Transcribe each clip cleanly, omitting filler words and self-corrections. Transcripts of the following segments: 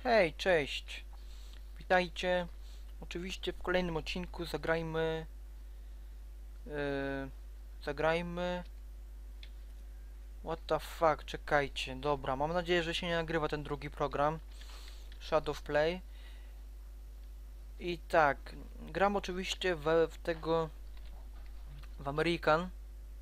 Hej, cześć! Witajcie. Oczywiście w kolejnym odcinku zagrajmy... zagrajmy... What the fuck, czekajcie. Dobra, mam nadzieję, że się nie nagrywa ten drugi program. Shadow Play. I tak, gram oczywiście w tego... w American.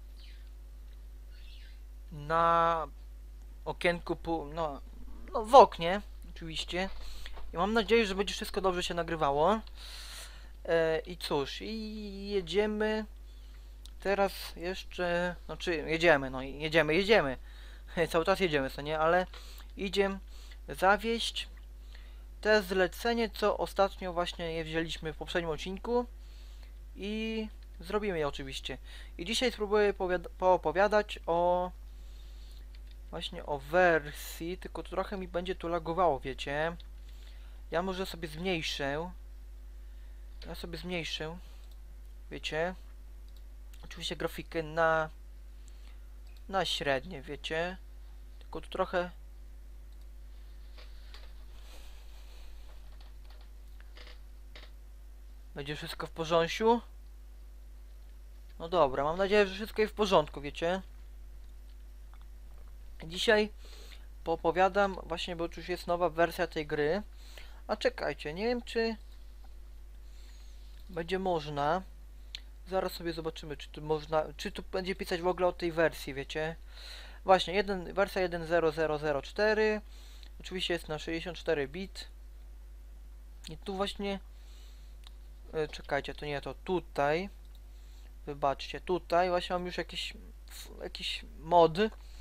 Na okienku no w oknie, oczywiście. I mam nadzieję, że będzie wszystko dobrze się nagrywało. I cóż, i jedziemy. Teraz jeszcze, znaczy jedziemy, no jedziemy. Cały czas jedziemy, co nie, ale idziemy zawieść te zlecenie, co ostatnio właśnie je wzięliśmy w poprzednim odcinku i zrobimy je oczywiście. I dzisiaj spróbuję poopowiadać o właśnie o wersji, tylko trochę mi będzie tu lagowało, wiecie. Ja może sobie zmniejszę. Wiecie. Oczywiście grafikę na średnie, wiecie. Tylko tu trochę... Będzie wszystko w porządku? No dobra, mam nadzieję, że wszystko jest w porządku, wiecie. Dzisiaj poopowiadam właśnie, bo już jest nowa wersja tej gry. A czekajcie, nie wiem czy będzie można. Zaraz sobie zobaczymy, czy tu można, czy tu będzie pisać w ogóle o tej wersji, wiecie. Właśnie, wersja 1.0.0.0.4. Oczywiście jest na 64 bit. I tu właśnie... czekajcie, to nie to, tutaj. Wybaczcie, tutaj właśnie mam już jakiś mod.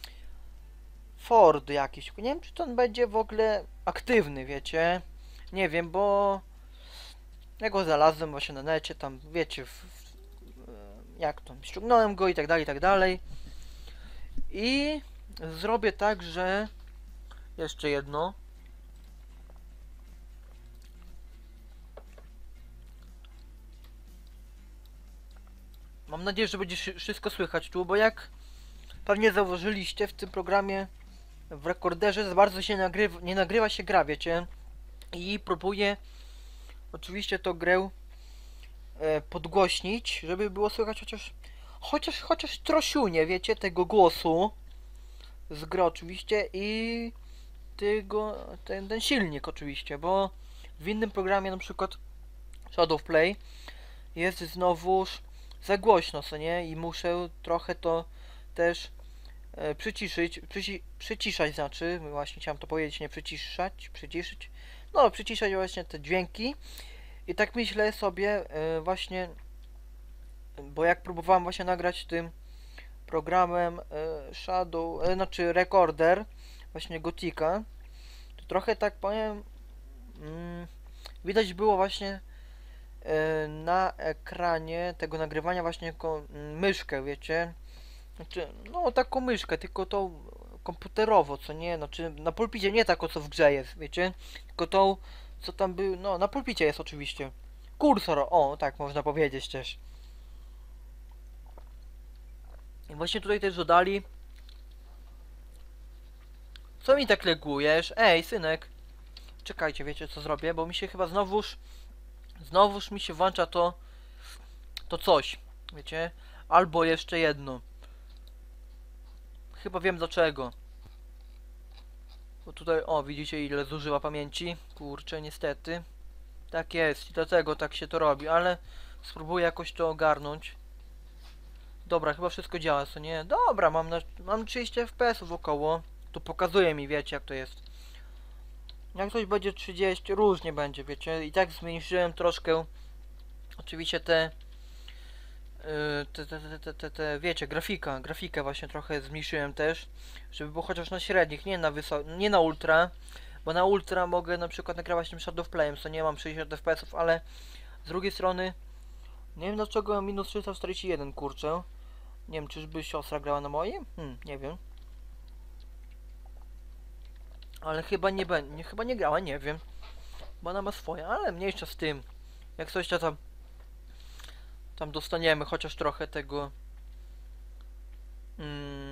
Ford jakiś. Nie wiem, czy to on będzie w ogóle aktywny, wiecie. Nie wiem, bo... Ja go znalazłem właśnie na necie, tam, wiecie, jak to, ściągnąłem go i tak dalej, i tak dalej. I zrobię tak, że... Jeszcze jedno. Mam nadzieję, że będzie wszystko słychać tu, bo jak pewnie zauważyliście, w tym programie w rekorderze za bardzo się nie nagrywa się gra, wiecie. I próbuję oczywiście tą grę podgłośnić, żeby było słychać chociaż trosiunie, wiecie, tego głosu z gry oczywiście i ten silnik oczywiście, bo w innym programie, na przykład Shadow Play, jest znowuż za głośno, co nie? I muszę trochę to też przyciszać, znaczy, właśnie chciałem to powiedzieć, nie przyciszyć, no przyciszać właśnie te dźwięki. I tak myślę sobie właśnie, bo jak próbowałem właśnie nagrać tym programem znaczy recorder, właśnie Gotika, to trochę tak powiem, widać było właśnie na ekranie tego nagrywania właśnie jako myszkę, wiecie, znaczy, no taką myszkę, tylko tą komputerowo, co nie, znaczy na pulpicie, nie taką co w grze jest, wiecie, tylko tą, co tam był, no na pulpicie jest oczywiście. Kursor, o, tak można powiedzieć też. I właśnie tutaj też dodali. Co mi tak legujesz? Ej, synek. Czekajcie, wiecie co zrobię, bo mi się chyba znowuż mi się włącza to coś, wiecie? Albo jeszcze jedno. Chyba wiem dlaczego. Bo tutaj, o, widzicie ile zużywa pamięci? Kurczę, niestety. Tak jest i dlatego tak się to robi, ale spróbuję jakoś to ogarnąć. Dobra, chyba wszystko działa, co nie? Dobra, mam 30 FPS-ów około. Tu pokazuje mi, wiecie jak to jest. Jak coś będzie 30, różnie będzie, wiecie. I tak zmniejszyłem troszkę. Oczywiście wiecie, grafikę właśnie trochę zmniejszyłem też, żeby było chociaż na średnich, nie na ultra, bo na ultra mogę na przykład nagrywać tym Shadow Playem, co nie mam 60 fps, ale z drugiej strony nie wiem dlaczego minus 341, kurczę. Nie wiem, czyżby siostra grała na moim? Nie wiem. Ale chyba nie będzie, chyba nie grała, nie wiem. Bo ona ma swoje, ale mniejsza z tym. Jak coś to tam dostaniemy chociaż trochę tego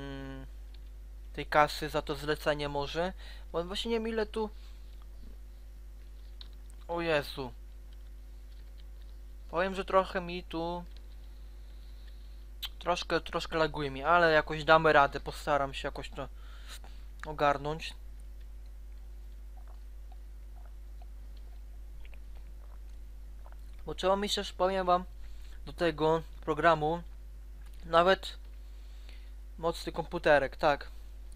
tej kasy za to zlecenie może. Bo właśnie nie wiem ile tu O Jezu. Powiem, że trochę mi tu... Troszkę laguje mi, ale jakoś damy radę. Postaram się jakoś to ogarnąć. Bo trzeba mieć też, powiem wam, do tego programu nawet mocny komputerek, tak.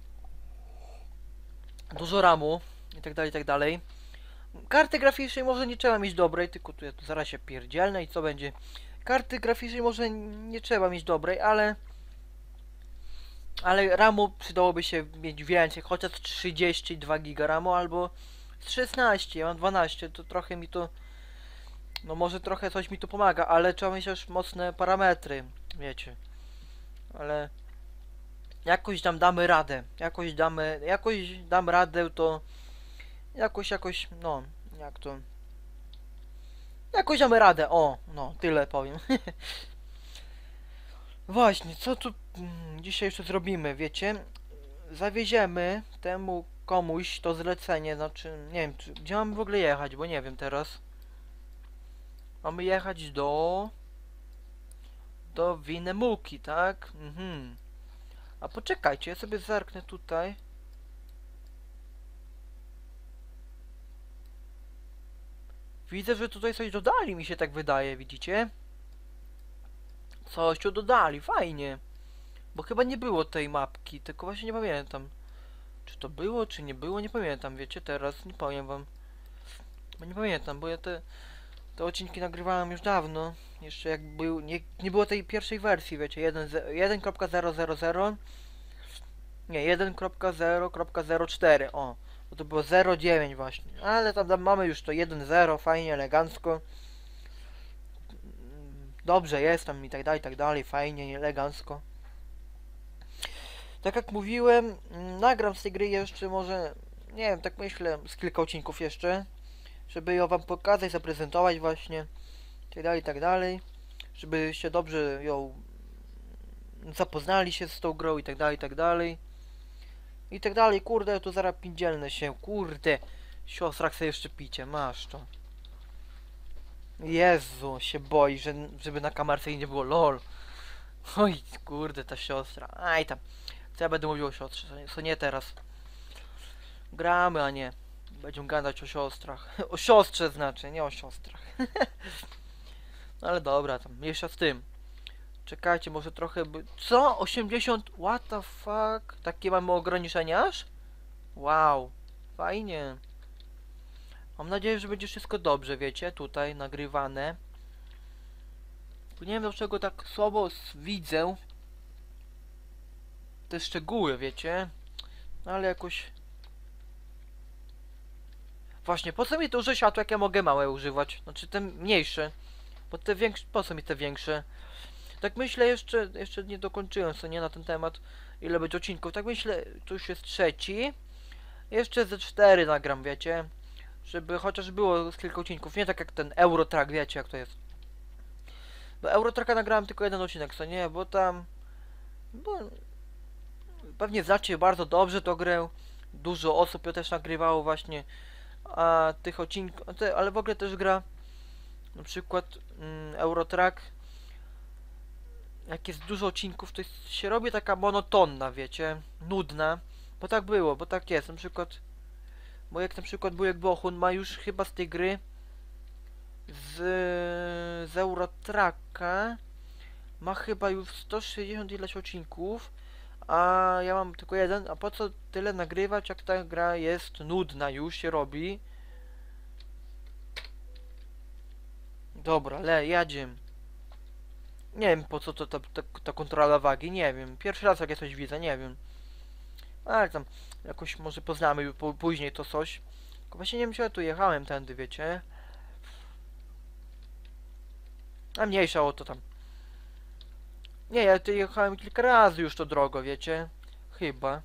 Dużo RAMu i tak dalej, i tak dalej. Karty graficznej może nie trzeba mieć dobrej, tylko tu ja tu zaraz się pierdzielnę i co będzie. Karty graficznej może nie trzeba mieć dobrej, ale RAMu przydałoby się mieć więcej, chociaż 32 GB RAMu albo 16, ja mam 12, to trochę mi to, no może trochę coś mi to pomaga, ale trzeba mieć też mocne parametry, wiecie. Ale jakoś tam damy radę, jakoś dam radę, to jakoś, no, jak to, jakoś damy radę, o, no, tyle powiem. Właśnie, co tu dzisiaj jeszcze zrobimy, wiecie? Zawieziemy temu komuś to zlecenie, znaczy, nie wiem, gdzie mamy w ogóle jechać, bo nie wiem teraz. Mamy jechać do Winnemuki, tak? Mhm. A poczekajcie, ja sobie zerknę tutaj. Widzę, że tutaj coś dodali, mi się tak wydaje, widzicie? Coś tu dodali, fajnie. Bo chyba nie było tej mapki, tylko właśnie nie pamiętam. Czy to było, czy nie było, nie pamiętam, wiecie, teraz nie powiem wam. Bo nie pamiętam, bo ja te odcinki nagrywałem już dawno. Jeszcze jak był, nie było tej pierwszej wersji, wiecie, 1.000. Nie, 1.0.04, o. Bo to było 0.9 właśnie. Ale tam mamy już to 1.0, fajnie, elegancko. Dobrze jest tam i tak dalej, fajnie, elegancko. Tak jak mówiłem, nagram z tej gry jeszcze może, nie wiem, tak myślę, z kilka odcinków jeszcze, żeby ją wam pokazać, zaprezentować właśnie, i tak dalej, żebyście dobrze ją zapoznali się z tą grą i tak dalej, i tak dalej, kurde, tu zaraz pindzielnę się, kurde, siostra chce jeszcze picie, masz to. Jezu, się boi, żeby na kamerce jej nie było, lol. Oj, kurde, ta siostra, aj tam, co ja będę mówił o siostrze, co nie teraz. Gramy, a nie. Będziemy gadać o siostrach. O siostrze znaczy, nie o siostrach. No ale dobra, tam mniejsza z tym. Czekajcie, może trochę by... Co? 80? What the fuck? Takie mamy ograniczenia aż? Wow. Fajnie. Mam nadzieję, że będzie wszystko dobrze, wiecie, tutaj nagrywane. Bo nie wiem dlaczego tak słabo widzę te szczegóły, wiecie. No ale jakoś... Właśnie, po co mi duże światło, jak ja mogę małe używać? Znaczy te mniejsze. Bo te większe... Po co mi te większe? Tak myślę, jeszcze nie dokończyłem co nie na ten temat, ile będzie odcinków. Tak myślę, tu już jest trzeci. Jeszcze ze 4 nagram, wiecie. Żeby chociaż było z kilka odcinków. Nie tak jak ten Eurotrack, wiecie jak to jest. Bo Eurotracka nagrałem tylko jeden odcinek, co nie, bo tam... Bo... Pewnie znacie bardzo dobrze tą grę. Dużo osób ją też nagrywało właśnie. A tych odcinków... Ale w ogóle też gra... Na przykład Eurotrack, jak jest dużo odcinków, to się robi taka monotonna, wiecie, nudna, bo tak było, bo tak jest, na przykład, bo jak na przykład Wujek Bohun ma już chyba z tej gry, z Eurotracka, ma chyba już 160 ileś odcinków, a ja mam tylko jeden, a po co tyle nagrywać, jak ta gra jest nudna, już się robi. Dobra, jadziem. Nie wiem po co ta kontrola wagi, nie wiem. Pierwszy raz jak ja coś widzę, nie wiem. Ale tam jakoś może poznamy później to coś. Tylko właśnie nie wiem, czy ja tu jechałem tędy, wiecie. A mniejsza o to tam. Nie, ja tu jechałem kilka razy już to drogo, wiecie. Chyba.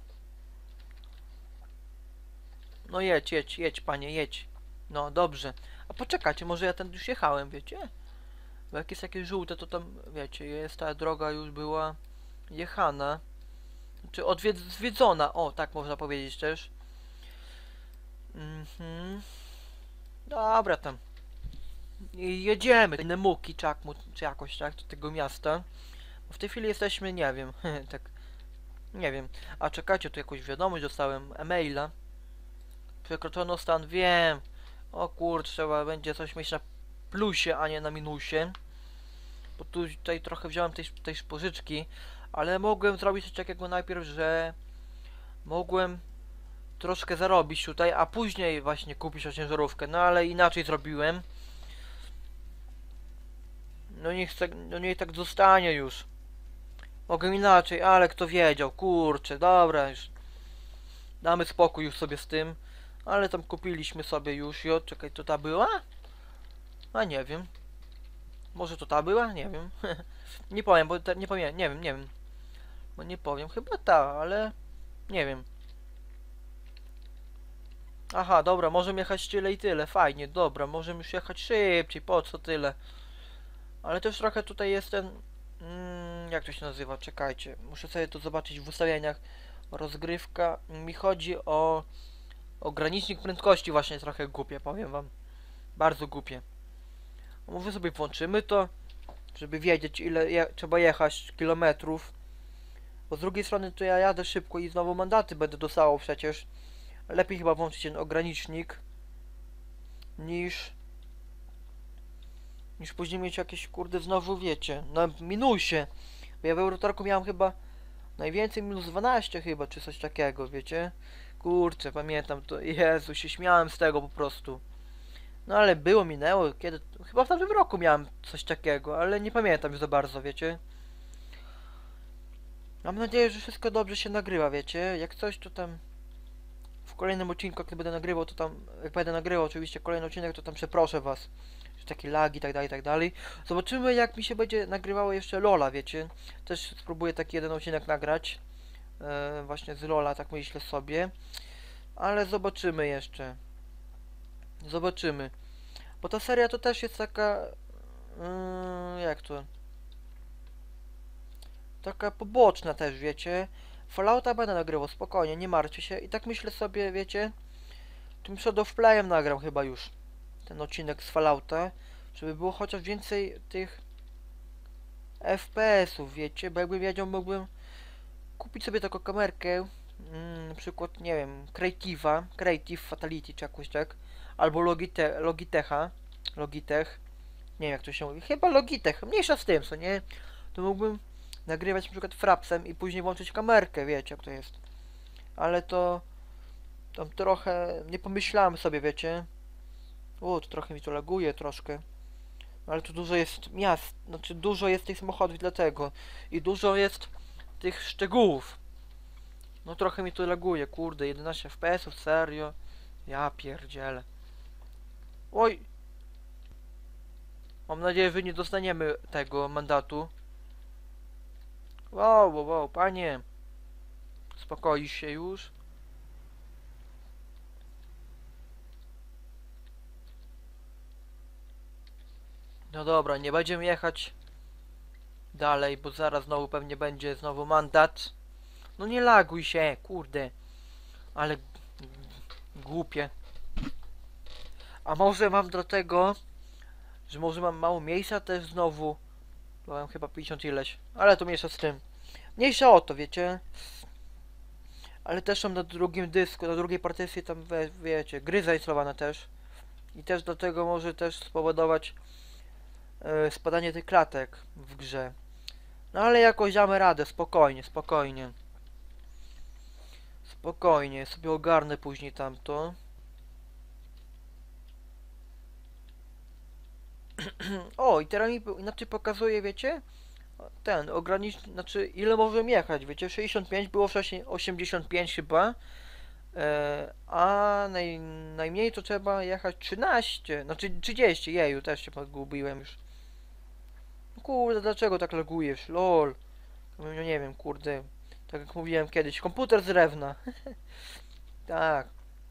No jedź panie, jedź. No dobrze. A poczekajcie, może ja tędy już jechałem, wiecie. Bo jak jest jakieś żółte, to tam, wiecie, jest ta droga już była jechana. Czy zwiedzona, o, tak można powiedzieć też. Mhm. Dobra tam. I jedziemy. Nemuki, czy jakoś tak, do tego miasta. Bo w tej chwili jesteśmy, nie wiem, tak, nie wiem. A czekajcie, tu jakąś wiadomość dostałem, e-maila. Przekroczono stan, wiem. O kurczę, trzeba będzie coś mieć na plusie, a nie na minusie. Bo tutaj trochę wziąłem tej pożyczki, ale mogłem zrobić coś takiego najpierw, że mogłem troszkę zarobić tutaj, a później właśnie kupić ciężarówkę. No ale inaczej zrobiłem. No niech tak zostanie już. Mogę inaczej, ale kto wiedział, kurczę, dobra, już damy spokój już sobie z tym. Ale tam kupiliśmy sobie już, jo, czekaj, to ta była? A nie wiem. Może to ta była? Nie wiem. Nie powiem, bo nie powiem, nie wiem. Bo nie powiem, chyba ta, ale nie wiem. Aha, dobra, możemy jechać tyle i tyle, fajnie, dobra, możemy już jechać szybciej, po co tyle? Ale też trochę tutaj jest ten... jak to się nazywa? Czekajcie, muszę sobie to zobaczyć w ustawieniach. Rozgrywka, mi chodzi o ogranicznik prędkości, właśnie trochę głupie, powiem wam. Bardzo głupie. Może sobie włączymy to, żeby wiedzieć ile trzeba jechać kilometrów. Bo z drugiej strony to ja jadę szybko i znowu mandaty będę dostawał przecież. Lepiej chyba włączyć ten ogranicznik niż później mieć jakieś kurde znowu wiecie na minusie. Bo ja w Eurotorku miałem chyba najwięcej minus 12 chyba czy coś takiego, wiecie. Kurczę, pamiętam to. Jezu, się śmiałem z tego po prostu. No ale było, minęło, kiedy... Chyba w tamtym roku miałem coś takiego, ale nie pamiętam już za bardzo, wiecie. Mam nadzieję, że wszystko dobrze się nagrywa, wiecie. Jak coś, to tam... W kolejnym odcinku, jak będę nagrywał, to tam... Jak będę nagrywał oczywiście kolejny odcinek, to tam przeproszę was. Że takie lagi, tak dalej, tak dalej. Zobaczymy, jak mi się będzie nagrywało jeszcze Lola, wiecie. Też spróbuję taki jeden odcinek nagrać. Właśnie z Lola, tak myślę sobie. Ale zobaczymy jeszcze. Zobaczymy. Bo ta seria to też jest taka... jak to? Taka poboczna też, wiecie. Fallouta będę nagrywał, spokojnie, nie martwcie się. I tak myślę sobie, wiecie, tym Shadow of Playem nagram chyba już ten odcinek z Fallouta, żeby było chociaż więcej tych FPS-ów, wiecie, bo jakbym wiedział, mógłbym kupić sobie taką kamerkę, na przykład, nie wiem, Creative Fatality czy jakoś tak, albo Logitech, nie wiem jak to się mówi, chyba Logitech, mniejsza z tym, co nie, to mógłbym nagrywać na przykład frapsem i później włączyć kamerkę, wiecie jak to jest. Ale to tam trochę nie pomyślałem sobie, wiecie. To trochę mi to laguje troszkę. Ale tu dużo jest miast, znaczy dużo jest tych samochodów dlatego. I dużo jest tych szczegółów. No trochę mi to laguje, kurde, 11 FPS-ów, serio. Ja pierdzielę. Oj! Mam nadzieję, że nie dostaniemy tego mandatu. Wow, panie. Spokoisz się już? No dobra, nie będziemy jechać dalej, bo zaraz znowu pewnie będzie znowu mandat. No nie laguj się, kurde. Ale głupie. A może mam do tego, że może mam mało miejsca też znowu. Bo mam chyba 50 ileś. Ale to mniejsza z tym. Mniejsza o to, wiecie. Ale też mam na drugim dysku, na drugiej partycji tam, wiecie, gry zainstalowane też. I też do tego może też spowodować spadanie tych klatek w grze. No ale jakoś damy radę, spokojnie, spokojnie. Spokojnie, sobie ogarnę później tamto. O, i teraz mi inaczej pokazuje, wiecie? Ten, znaczy ile możemy jechać, wiecie? 65 było wcześniej 85 chyba. A najmniej to trzeba jechać 13, znaczy 30, jeju, też się pogubiłem już. Kurde, dlaczego tak lagujesz? Lol. No nie wiem, kurde. Tak jak mówiłem kiedyś, komputer z drewna. Tak.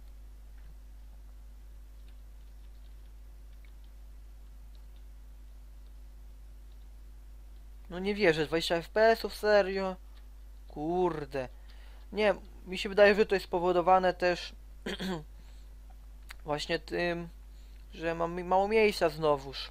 No nie wierzę, 20 FPS-ów, serio? Kurde. Nie, mi się wydaje, że to jest spowodowane też właśnie tym, że mam mało miejsca znowuż.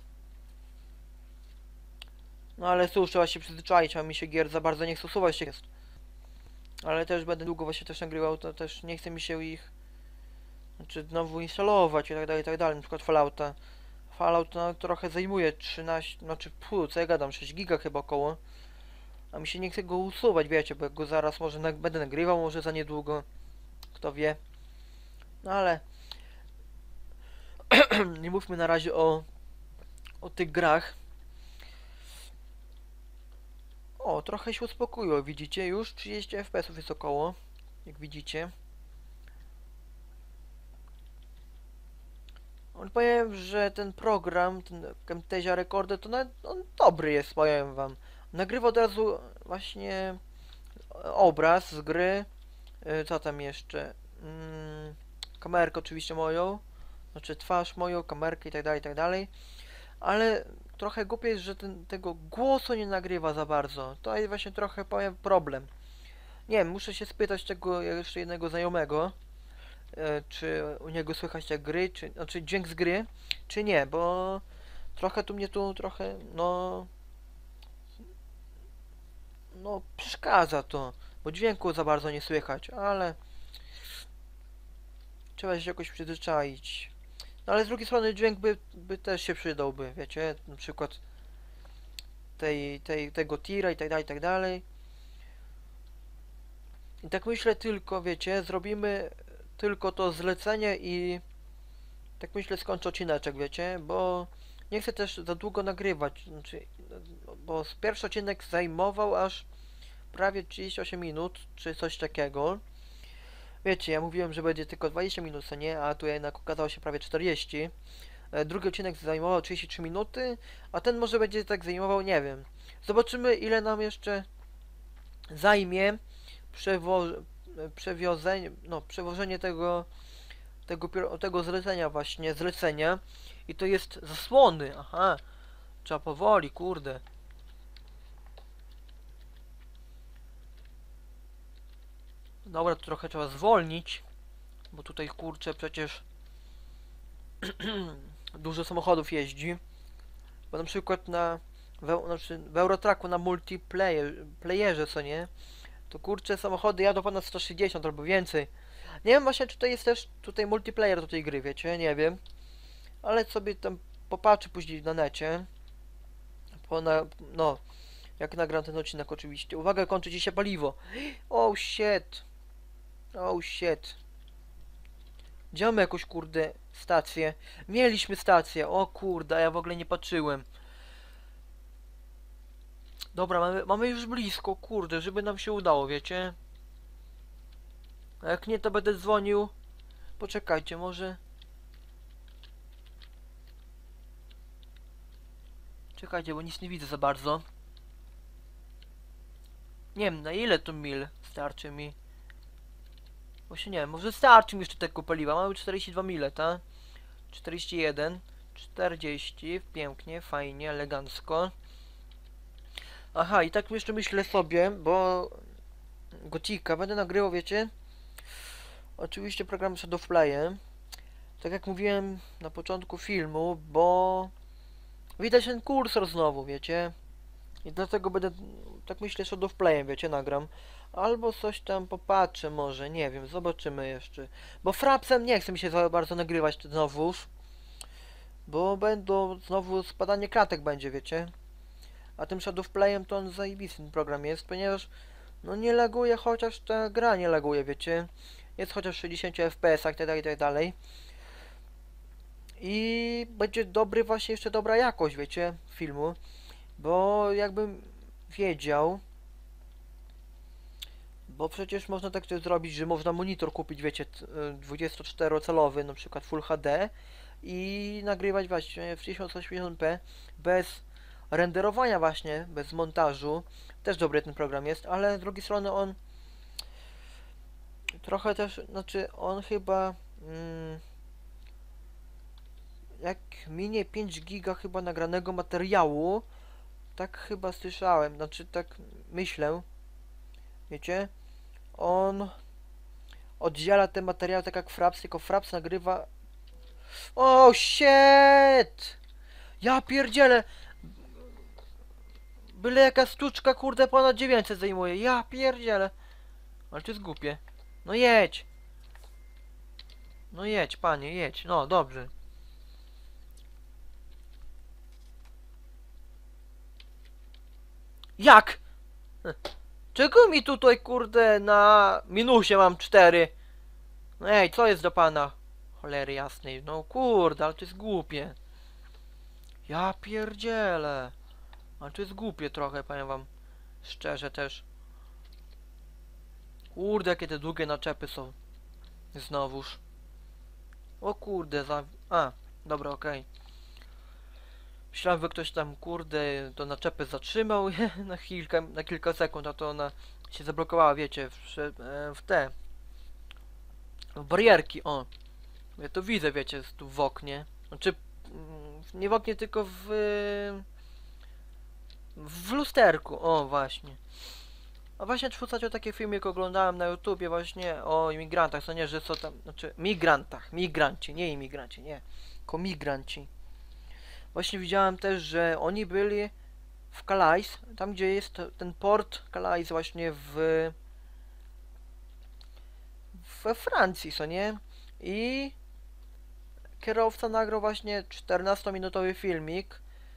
No ale cóż, trzeba się przyzwyczaić, a mi się gier za bardzo nie chce usuwać się jest. Ale też będę długo właśnie też nagrywał, to też nie chce mi się ich, znaczy znowu instalować i tak dalej, na przykład Fallouta. Fallout no, trochę zajmuje 13, znaczy co ja gadam, 6 giga chyba około. A mi się nie chce go usuwać, wiecie, bo jak go zaraz może będę nagrywał, może za niedługo. Kto wie. No ale nie mówmy na razie o tych grach. O, trochę się uspokoiło, widzicie? Już 30 FPS jest około, jak widzicie. On powiem, że ten program, ten Camtasia Recorder, to on dobry jest, powiem wam. Nagrywa od razu właśnie obraz z gry. Co tam jeszcze? Kamerkę oczywiście moją. Znaczy twarz moją, kamerkę i tak dalej. Ale trochę głupie jest, że tego głosu nie nagrywa za bardzo. To jest właśnie trochę, powiem, problem. Nie wiem, muszę się spytać tego jeszcze jednego znajomego, czy u niego słychać te gry, czy, znaczy dźwięk z gry, czy nie, bo trochę tu mnie trochę, no przeszkadza to, bo dźwięku za bardzo nie słychać, ale trzeba się jakoś przyzwyczaić. No ale z drugiej strony dźwięk by też się przydałby, wiecie, na przykład tego tira i tak dalej. I tak myślę tylko, wiecie, zrobimy tylko to zlecenie i tak myślę skończę odcineczek, wiecie, bo nie chcę też za długo nagrywać, znaczy, bo pierwszy odcinek zajmował aż prawie 38 minut, czy coś takiego. Wiecie, ja mówiłem, że będzie tylko 20 minut, co nie, a tu jednak okazało się prawie 40. Drugi odcinek zajmował 33 minuty, a ten może będzie tak zajmował, nie wiem. Zobaczymy, ile nam jeszcze zajmie przewożenie tego zlecenia i to jest zasłony, aha, trzeba powoli, kurde. Dobra, to trochę trzeba zwolnić, bo tutaj kurczę przecież dużo samochodów jeździ, bo na przykład w Eurotracku na multiplayerze, co nie, to kurczę samochody jadą ponad 160 albo więcej. Nie wiem właśnie, czy to jest też tutaj multiplayer do tej gry, wiecie, nie wiem. Ale sobie tam popatrzę później na necie. No, jak nagram ten odcinek oczywiście. Uwaga, kończy ci się paliwo. Oh shit. Oh shit. Gdzie mamy jakąś kurde stację? Mieliśmy stację. O kurde, ja w ogóle nie patrzyłem. Dobra, mamy już blisko, kurde, żeby nam się udało, wiecie? A jak nie, to będę dzwonił. Poczekajcie, może... Czekajcie, bo nic nie widzę za bardzo. Nie wiem, na ile to mil starczy mi. Właśnie nie wiem, może starczy mi jeszcze tego paliwa. Mamy 42 mile, tak? 41, 40, pięknie, fajnie, elegancko. Aha, i tak jeszcze myślę sobie, bo Gotika będę nagrywał, wiecie? Oczywiście program Shadow Playem. Tak jak mówiłem na początku filmu, bo widać ten kursor znowu, wiecie? I dlatego będę, tak myślę, Shadow Playem, wiecie, nagram. Albo coś tam popatrzę może, nie wiem, zobaczymy jeszcze. Bo Frapsem nie chce mi się za bardzo nagrywać znowuż. Bo będą znowu spadanie klatek będzie, wiecie. A tym Shadow Playem to on zajebisty ten program jest, ponieważ no nie laguje, chociaż ta gra nie laguje, wiecie. Jest chociaż 60 fps i tak dalej. I będzie dobry właśnie jeszcze dobra jakość, wiecie, filmu. Bo jakbym wiedział, bo przecież można tak też zrobić, że można monitor kupić, wiecie, 24-calowy, na przykład Full HD i nagrywać właśnie w 1080p bez renderowania właśnie, bez montażu. Też dobry ten program jest, ale z drugiej strony on trochę też, znaczy on chyba jak minie 5 giga chyba nagranego materiału, tak chyba słyszałem, znaczy tak myślę, wiecie, on oddziela te materiały tak jak Fraps, tylko Fraps nagrywa O, shit! Ja pierdzielę! Byle jaka sztuczka, kurde, ponad 900 zajmuje. Ja pierdzielę. Ale to jest głupie. No jedź. No jedź, panie, jedź. No, dobrze. Jak? Czego mi tutaj, kurde, na minusie mam 4? No ej, co jest do pana? Cholery jasnej. No kurde, ale to jest głupie. Ja pierdzielę. Ale to jest głupie trochę, powiem wam. Szczerze też. Kurde, jakie te długie naczepy są. Znowuż. O kurde, A, dobra, okej. Myślałem, że ktoś tam, kurde, to naczepę zatrzymał na kilka sekund, a to ona się zablokowała, wiecie, w barierki, o. Ja to widzę, wiecie, tu w oknie. Znaczy, nie w oknie, tylko w lusterku, o właśnie. A właśnie o taki filmik oglądałem na YouTubie właśnie o imigrantach, co nie, że są tam, znaczy migranci, nie imigranci, nie, tylko migranci. Właśnie widziałem też, że oni byli w Calais, tam gdzie jest ten port Calais właśnie we Francji, co nie? I kierowca nagrał właśnie 14-minutowy filmik,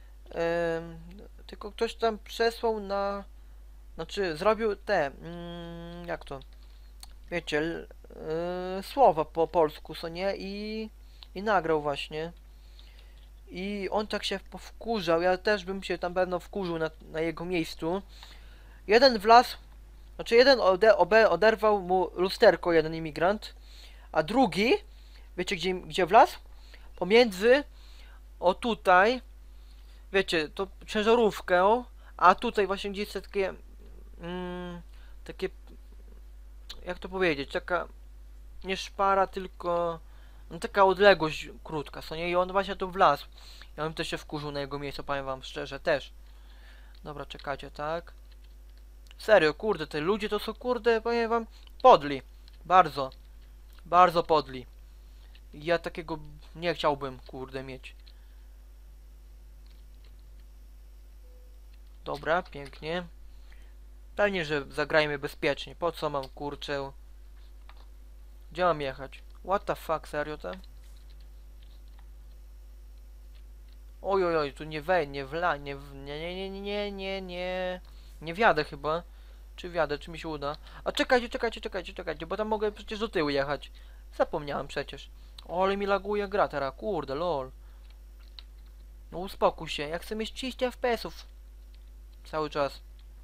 tylko ktoś tam przesłał znaczy zrobił jak to? Wiecie, słowa po polsku, co nie? I nagrał właśnie. I on tak się wkurzał, ja też bym się tam pewno wkurzył na jego miejscu. Jeden wlazł, znaczy jeden oderwał mu lusterko, jeden imigrant, a drugi, wiecie gdzie wlazł? Pomiędzy, o tutaj, wiecie, to ciężarówkę, a tutaj właśnie gdzieś takie, takie, jak to powiedzieć, taka, nie szpara, tylko, no taka odległość krótka, co nie? I on właśnie tu wlazł. Ja bym też się wkurzył na jego miejsce, powiem wam szczerze, też. Dobra, czekajcie, tak? Serio, kurde, te ludzie to są, kurde, powiem wam, podli. Bardzo. Bardzo podli. Ja takiego nie chciałbym, kurde, mieć. Dobra, pięknie. Pewnie, że zagrajmy bezpiecznie. Po co mam, kurczę? Gdzie mam jechać? What the fuck, serio to? Oj, oj, oj, tu nie nie wla, nie, nie wjadę chyba. Czy wjadę, czy mi się uda? A czekajcie, bo tam mogę przecież do tyłu jechać. Zapomniałem przecież. O, ale mi laguje gra teraz, kurde, lol. No uspokój się, ja chcę mieć 30 FPS-ów. Cały czas.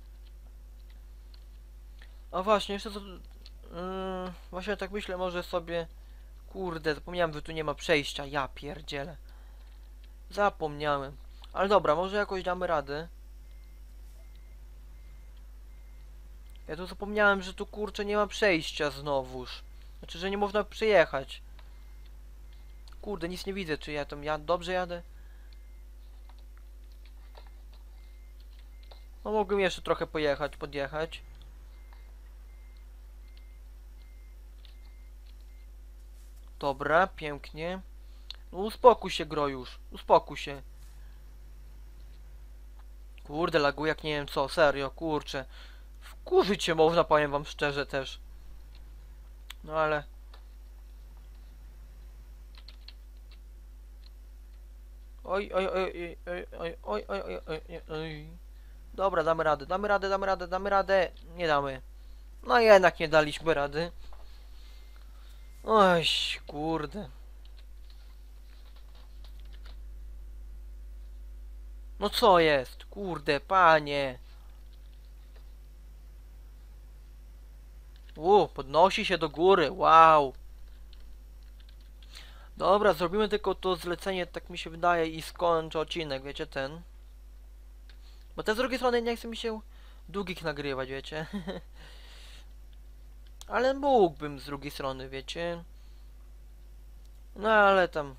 A właśnie, jeszcze co... właśnie tak myślę, może sobie... Kurde, zapomniałem, że tu nie ma przejścia, ja pierdzielę. Zapomniałem. Ale dobra, może jakoś damy radę. Ja tu zapomniałem, że tu kurczę nie ma przejścia znowuż. Znaczy, że nie można przejechać. Kurde, nic nie widzę, czy ja tam dobrze jadę? No mogłem jeszcze trochę podjechać. Dobra, pięknie. No uspokój się, Grojusz, uspokój się. Kurde, laguje jak nie wiem co, serio, kurczę. Wkurzyć się można, powiem wam szczerze też. No ale... Oj, oj, oj, oj, oj, oj, oj, oj, oj, oj, oj. Dobra, damy radę. Nie damy. No jednak nie daliśmy rady. Oj, kurde. No co jest? Kurde, panie. Podnosi się do góry, wow. Dobra, zrobimy tylko to zlecenie, tak mi się wydaje, i skończę odcinek, wiecie, ten. Bo te z drugiej strony nie chce mi się długich nagrywać, wiecie. Ale mógłbym z drugiej strony, wiecie. No ale tam...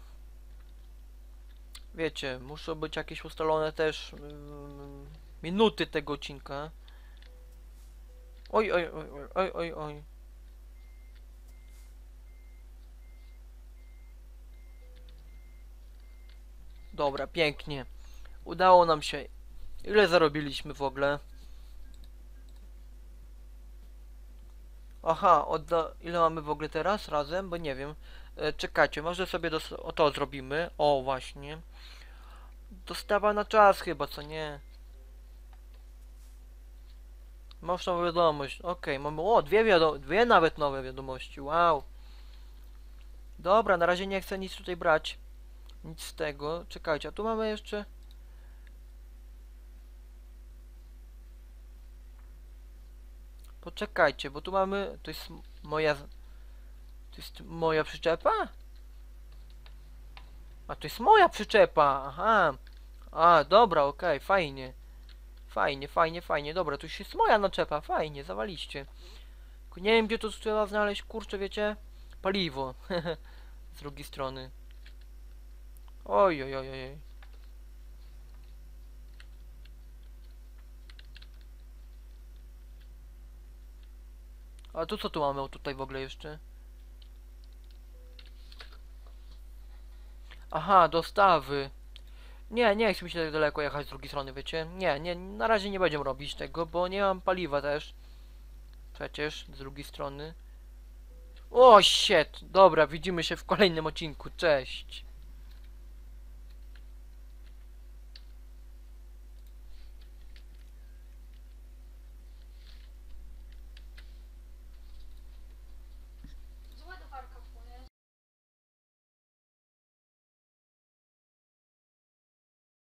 Wiecie, muszą być jakieś ustalone też minuty tego odcinka. Oj, oj, oj, oj, oj, oj. dobra, pięknie. Udało nam się. Ile zarobiliśmy w ogóle? Aha, ile mamy w ogóle teraz razem? Bo nie wiem. Czekajcie, może sobie o to zrobimy. O, właśnie. Dostawa na czas chyba, co nie? Masz nową wiadomość. Okej, mamy. O, dwie nawet nowe wiadomości. Wow. Dobra, na razie nie chcę nic tutaj brać. Nic z tego. Czekajcie, a tu mamy jeszcze. Poczekajcie, bo tu mamy. To jest moja. To jest moja przyczepa? A to jest moja przyczepa! Aha. A, dobra, okej, fajnie. Fajnie, fajnie, fajnie. Dobra, to już jest moja naczepa. Fajnie, zawaliście. Tylko nie wiem, gdzie to trzeba znaleźć, kurczę, wiecie? Paliwo. Z drugiej strony. Oj, oj, oj, oj. A tu co tu mamy tutaj w ogóle jeszcze? Aha, dostawy. Nie, nie chcę mi się tak daleko jechać z drugiej strony, wiecie? Nie, nie, na razie nie będziemy robić tego, bo nie mam paliwa też. Przecież, z drugiej strony. O, shit! Dobra, widzimy się w kolejnym odcinku. Cześć!